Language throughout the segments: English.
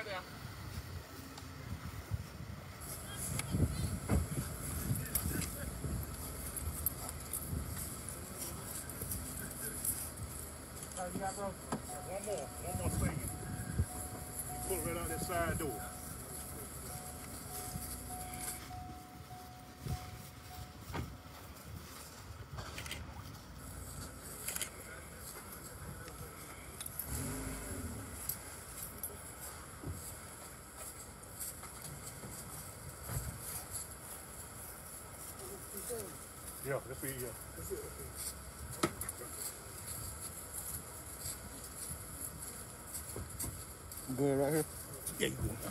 there. You got, bro? One more thing. You pull it right out that side door. Yeah, that's it, yeah. That's it, You going right here? Yeah, you going.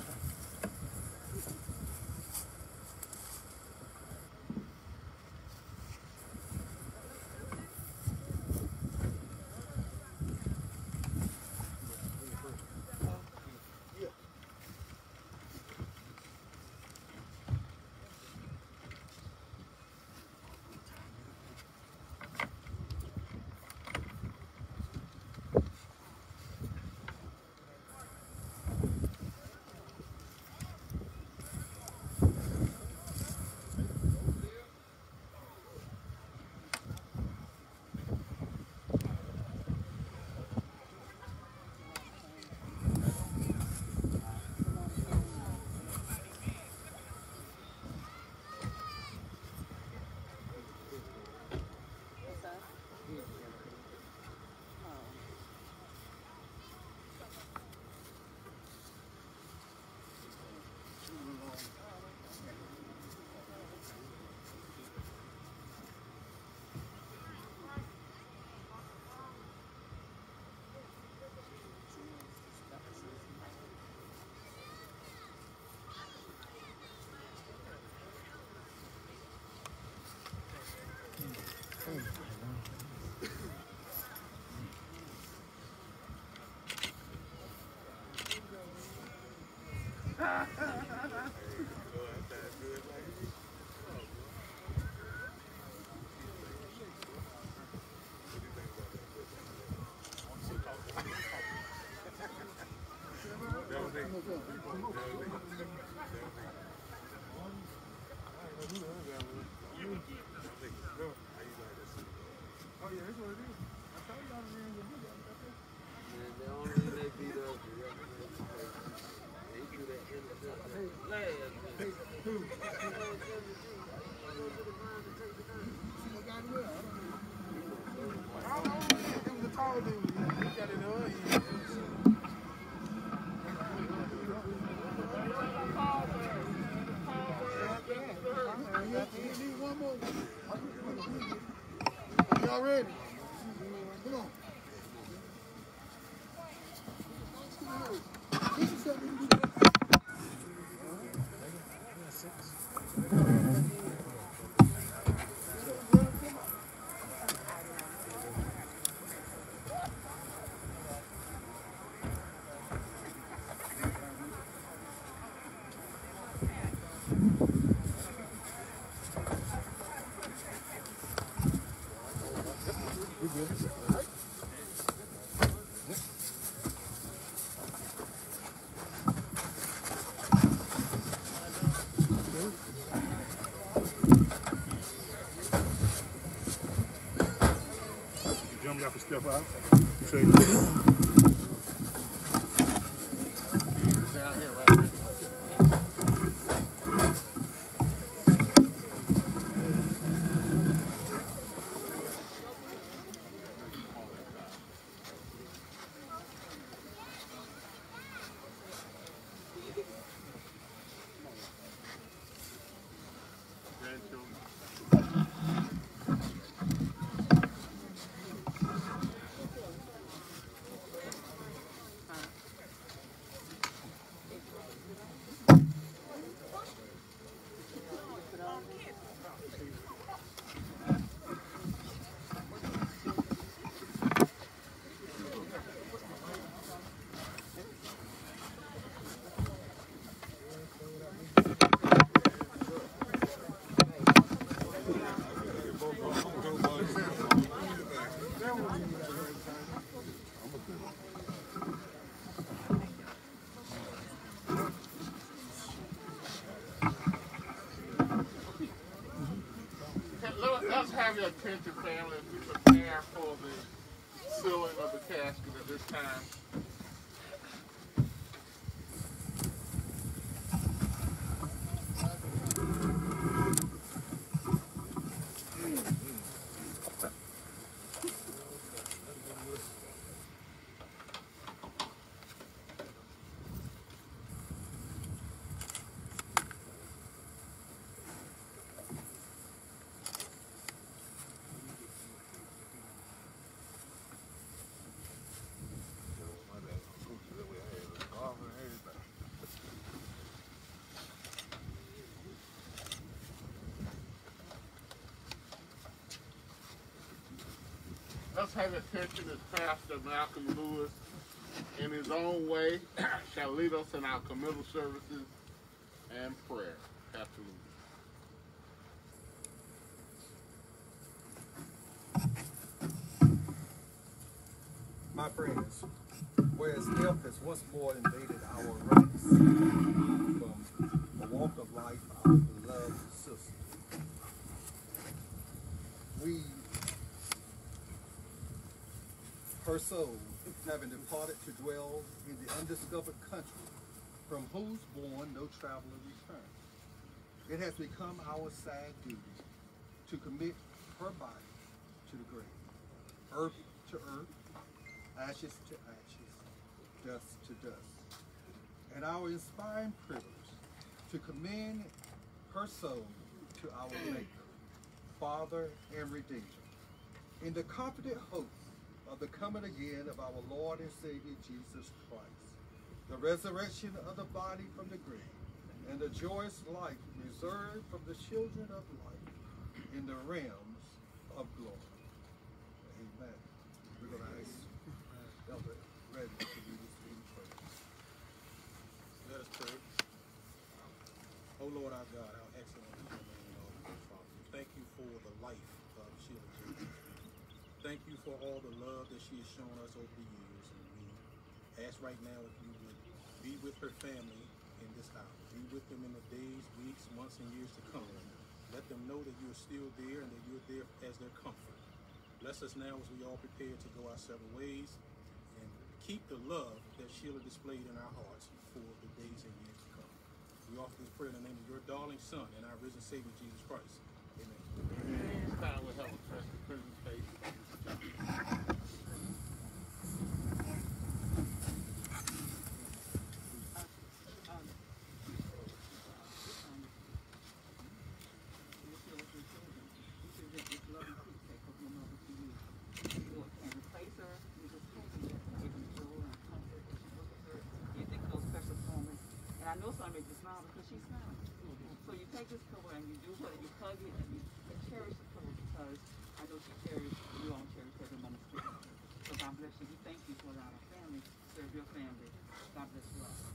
Y'all ready? Come on. This is something you do. Jump got to step out. Say, your attention, family, as we prepare for the sealing of the casket at this time. Let's have attention as Pastor Malcolm Lewis, in his own way, shall lead us in our committal services and prayer. Pastor Lewis. My friends, whereas death has once more invaded our ranks from the walk of life, our beloved sister, her soul, having departed to dwell in the undiscovered country, from whose bourne no traveler returns, it has become our sad duty to commit her body to the grave, earth to earth, ashes to ashes, dust to dust, and our inspiring privilege to commend her soul to our Maker, Father, and Redeemer, in the confident hope of the coming again of our Lord and Savior Jesus Christ, the resurrection of the body from the grave, and the joyous life reserved from the children of light in the realms of glory. Amen. We're going to ask Elder Reddy to lead us in prayer. Let us pray. Oh Lord our God, how excellent is your name in all the earth, Father. Thank you for the life of Sheila Jenkins. Thank you for all the love that she has shown us over the years. And we ask right now if you would be with her family in this hour. Be with them in the days, weeks, months, and years to come. Let them know that you're still there and that you're there as their comfort. Bless us now as we all prepare to go our several ways. And keep the love that Sheila displayed in our hearts for the days and years to come. We offer this prayer in the name of your darling Son and our risen Savior, Jesus Christ. Amen. This time we'll have a presentation. I know something makes you smile because she's smiling. So you take this pillow and you do what? You hug it and you cherish the pillow because I know she cherished, you all cherish every moment together. So God bless you. We thank you for allowing our family to serve your family. God bless you all.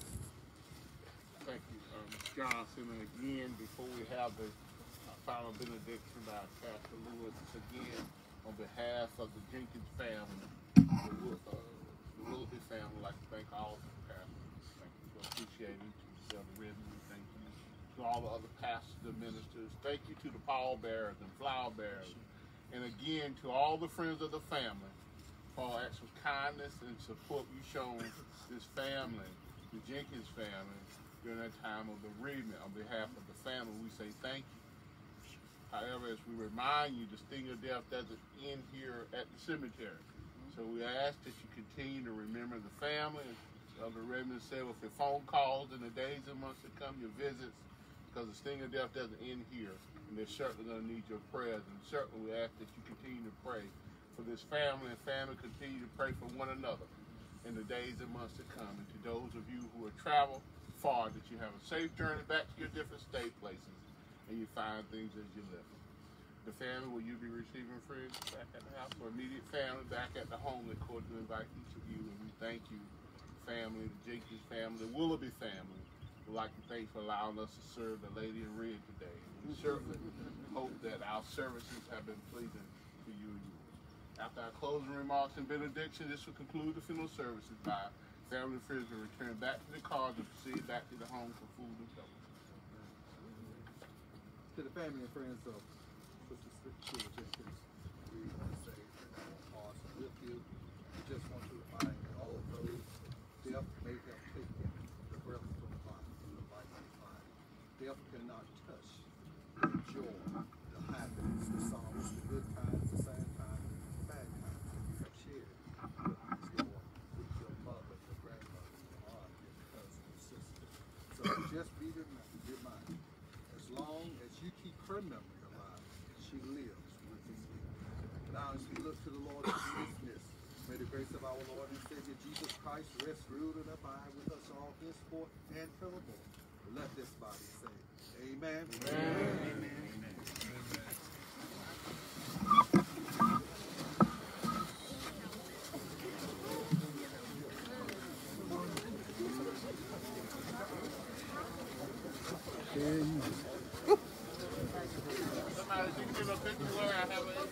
Thank you, Johnson. And again, before we have the final benediction by Pastor Lewis, again, on behalf of the Jenkins family, the Willoughby family, I'd like to thank all of the pastors. Thank you for appreciating to Elder Redmond. Thank you to all the other pastors and ministers. Thank you to the pallbearers and flower bearers. And again, to all the friends of the family for acts of kindness and support you've shown this family, the Jenkins family, during that time of bereavement. On behalf of the family, we say thank you. However, as we remind you, the sting of death doesn't end here at the cemetery. So we ask that you continue to remember the family. As Elder Redmond said, with your phone calls in the days and months to come, your visits, because the sting of death doesn't end here. And they're certainly going to need your prayers. And certainly we ask that you continue to pray for this family, and family continue to pray for one another in the days and months to come. And to those of you who have traveled far, that you have a safe journey back to your different state places, and you find things as you live. The family, will you be receiving friends back at the house, or immediate family back at the home? That court to invite each of you, and we thank you, family, the Jenkins family, the Willoughby family. We'd like to thank you for allowing us to serve the Lady in Red today. And we certainly hope that our services have been pleasing to you and yours. After our closing remarks and benediction, this will conclude the funeral services by family and friends will return back to the cars and proceed back to the home for food and fellowship. To the family and friends of Sister Sheila Jenkins, we want to say that our hearts are with you. We just want to remind all of those death may have taken the breath from the body, from the life of the body. Death cannot touch the joy, the happiness, the sorrows, the good times, the sad times, the bad times that you have shared with your mother, your grandmother, your aunt, your cousin, your sister. So just be reminded, as long as you keep her memory alive, she lives within you. Now as we look to the Lord in dismiss, may the grace of our Lord and Savior Jesus Christ rest, rule, and abide with us all henceforth and forevermore. Let this body say, Amen. Amen. Amen. Somebody can give a picture where I have it.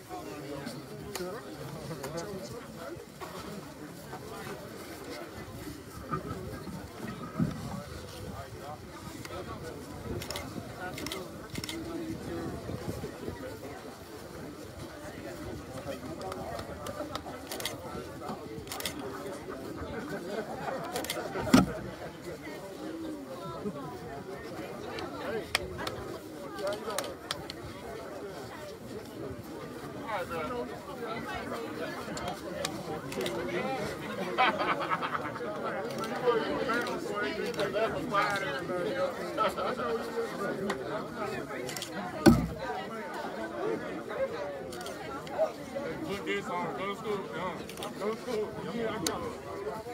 Put this on, go to school, go to school. Yeah, I got it.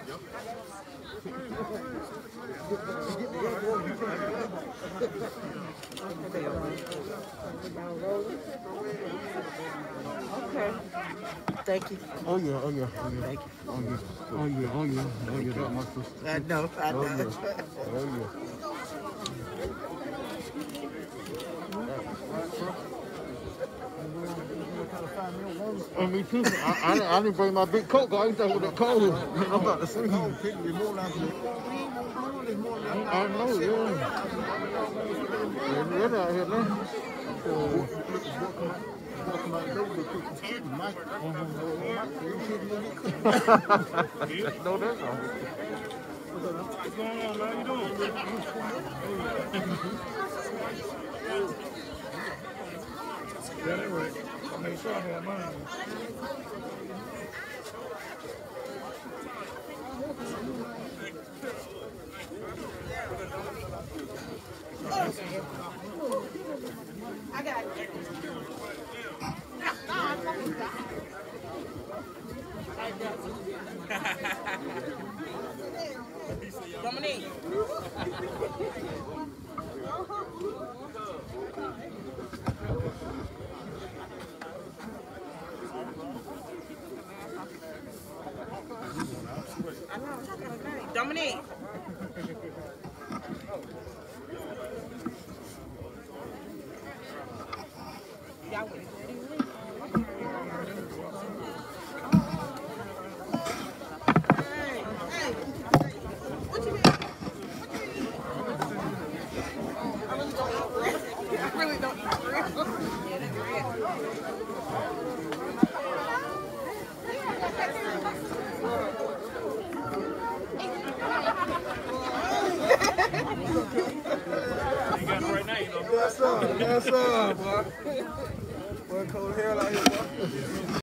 Okay. Thank you. Oh yeah, oh yeah, oh yeah. Thank you. Oh yeah, oh yeah, oh yeah, oh yeah, that my sister. I know, I know. Oh yeah, oh yeah. Oh, me too. I didn't bring my big coat, guys. I thought it was cold. I'm about to see. I know, yeah. It's wet out here now. No, that's all. What's going on, man? How you doing? Yeah, that's right. I made sure I had mine. I got it. Dominique. Dominique. Y'all with it. Yes, sir, boy. Boy, cold hell out here, boy.